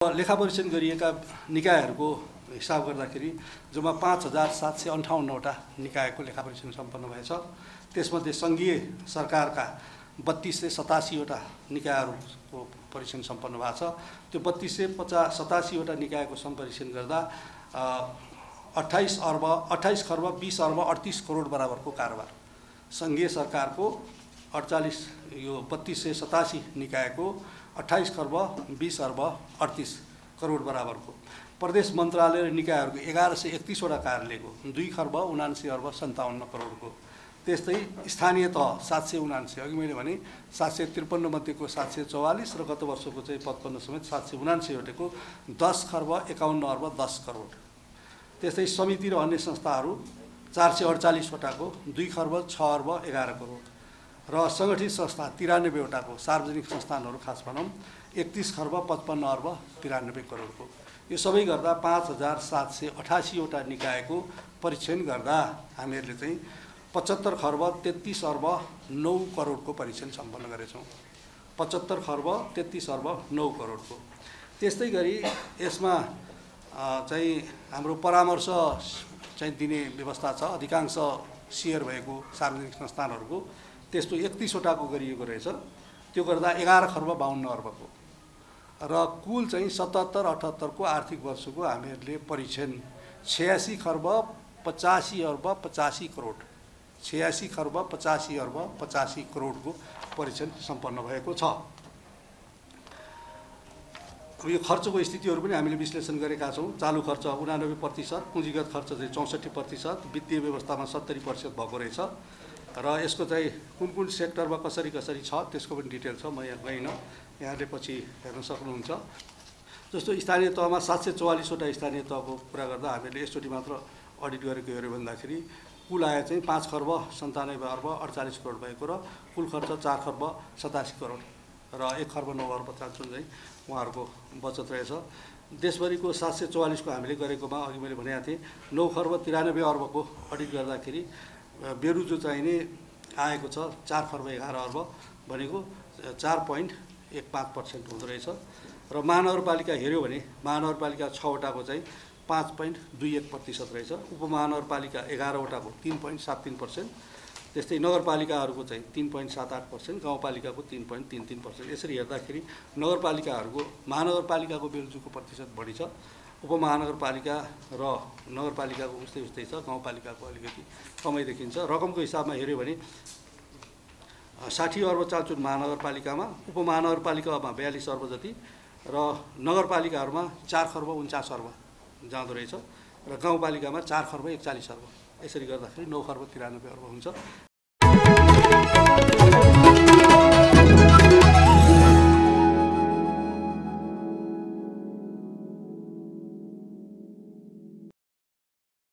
लेखा परीक्षण गरिएका निकायहरूको हिसाब गर्दाखेरि जम्मा 5758वटा निकायको लेखा परीक्षण सम्पन्न भएछ। त्यसमध्ये सङ्घीय सरकारका 3287वटा निकायहरूको परीक्षण सम्पन्न भएको छ। त्यो 3287वटा निकायको सम्परीक्षण गर्दा 28 खर्ब 20 अर्ब 38 करोड बराबरको कारोबार सङ्घीय सरकारको 3287 निकायको 28 खर्ब 20 अर्ब 38 करोड बराबरको, प्रदेश मन्त्रालय र निकायहरूको 1131वटा कार्यालयको 2 खर्ब 79 अर्ब 57 करोडको, त्यस्तै स्थानीय तह 779, अघि मैले भने 753 मध्येको 744 र गत वर्षको चाहिँ 55 समेत 779वटाको 10 खर्ब 51 अर्ब 10 करोड, त्यस्तै समिति र अन्य संस्थाहरू 448वटाको 2 खर्ब 6 अर्ब 11 करोड र सङ्गठित संस्था 93वटाको सार्वजनिक संस्थानहरू खास भनौँ 31 खर्ब 55 अर्ब 93 करोडको। यो सबै गर्दा 5788वटा निकायको परीक्षण गर्दा हामीहरूले चाहिँ 75 खर्ब 33 अर्ब 9 करोडको परीक्षण सम्पन्न गरेछौँ। 75 खर्ब 33 अर्ब 9 करोडको। त्यस्तै गरी यसमा चाहिँ हाम्रो परामर्श चाहिँ दिने व्यवस्था छ। अधिकांश सेयर भएको सार्वजनिक संस्थानहरूको त्यस्तो 31वटाको गरिएको रहेछ। त्यो गर्दा 11 खर्ब 52 अर्बको र कुल चाहिँ 77-78 को आर्थिक वर्षको हामीहरूले परीक्षण 86 खर्ब 85 अर्ब 85 करोड 86 खर्ब 85 अर्ब 85 करोडको परीक्षण सम्पन्न भएको छ। यो खर्चको स्थितिहरू पनि हामीले विश्लेषण गरेका छौँ। चालु खर्च 89%, पुँजीगत खर्च चाहिँ 64%, वित्तीय व्यवस्थामा 70% भएको रहेछ र यसको चाहिँ कुन कुन सेक्टरमा कसरी छ त्यसको पनि डिटेल छ। म यहाँ गइनँ, यहाँले पछि हेर्न सक्नुहुन्छ। जस्तो स्थानीय तहमा 744वटा स्थानीय तहको कुरा गर्दा हामीले यसचोटि मात्र अडिट गरेको हेऱ्यो भन्दाखेरि कुल आय चाहिँ 5 खर्ब 97 अर्ब 48 करोड भएको र कुल खर्च 4 खर्ब 87 करोड र 1 खर्ब 9 अर्ब 55 चाहिँ उहाँहरूको बचत रहेछ। देशभरिको 744को हामीले गरेकोमा अघि मैले भनेको थिएँ 9 खर्ब 93 अर्बको अडिट गर्दाखेरि बेरुजो चाहिने आएको छ 4 खर्ब 11 अर्ब भनेको 4.15% हुँदो रहेछ र महानगरपालिका हेऱ्यो भने महानगरपालिका 6वटाको चाहिँ 5.21% रहेछ, उपमहानगरपालिका 11वटाको 3.73%, त्यस्तै नगरपालिकाहरूको चाहिँ 3.78%, गाउँपालिकाको 3.33%। यसरी हेर्दाखेरि महानगरपालिकाको बेरुजुको प्रतिशत बढी छ, उपमहानगरपालिका र नगरपालिकाको उस्तै छ, गाउँपालिकाको अलिकति कमै देखिन्छ। रकमको हिसाबमा हेऱ्यो भने 60 अर्ब चालचुन महानगरपालिकामा, उपमहानगरपालिकामा 42 अर्ब जति र नगरपालिकाहरूमा 4 खर्ब 49 अर्ब जाँदो रहेछ र गाउँपालिकामा 4 खर्ब 41 अर्ब। यसरी गर्दाखेरि 9 खर्ब 93 अर्ब हुन्छ।